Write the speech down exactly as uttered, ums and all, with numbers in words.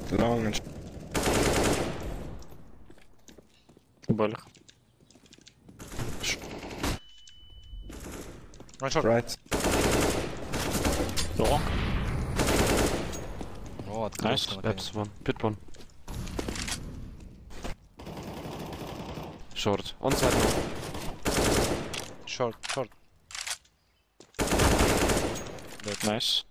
Long and بالغ. One shot. right. Long. О, открылся Nice. наконец. That's one. Pit one. Short. On side now. Short, short. Nice.